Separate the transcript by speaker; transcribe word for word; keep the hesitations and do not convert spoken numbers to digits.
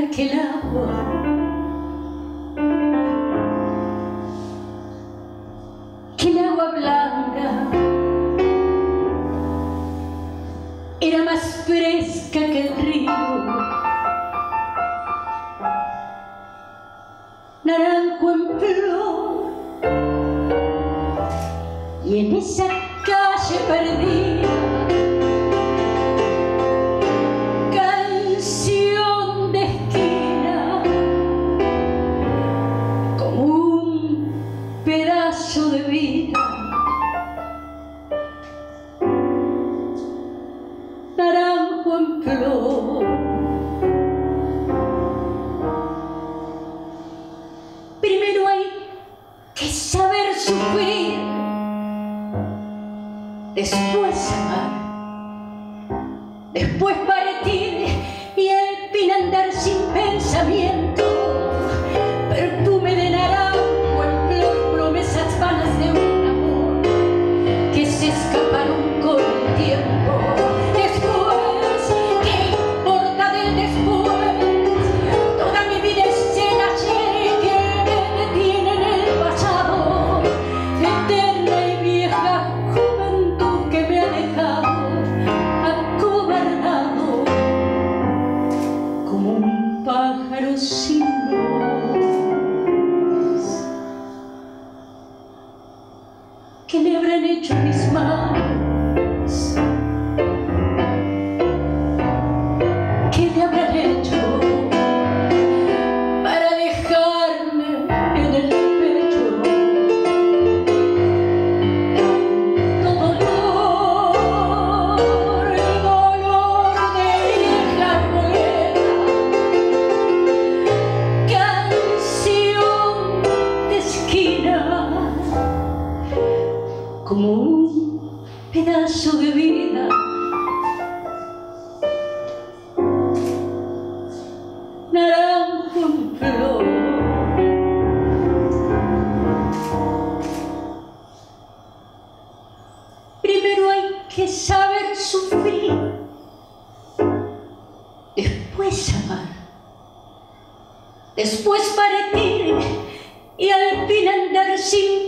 Speaker 1: que el agua que el agua blanca era más fresca que el río. Naranjo en flor, y en esa calle perdida, canción de esquina, como un pedazo de vida. Naranjo en flor, primero hay que saber sufrir, después amar, después partir y al fin andar sin pensamiento. Perfume de naranjo en flor, promesas vanas de un amor que se escaparon con el tiempo. Después, ¿qué importa del después? Toda mi vida es el ayer que me detiene en el pasado. Eterna y vieja juventud que me ha dejado acobardado como un pájaro sin voz. ¿Qué le habrán hecho mis manos? ¿Qué le habrán hecho para dejarme en el pecho tanto dolor, el dolor de vieja arboleda, canción de esquina, como un pedazo de vida? Naranjo en flor, primero hay que saber sufrir, después amar, después partir y al fin andar sin